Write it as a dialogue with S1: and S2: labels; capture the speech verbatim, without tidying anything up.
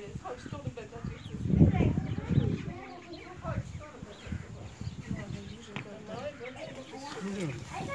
S1: jest. Chodź, tu będę gdzieś. No, będzie, że to-
S2: Nie wiem.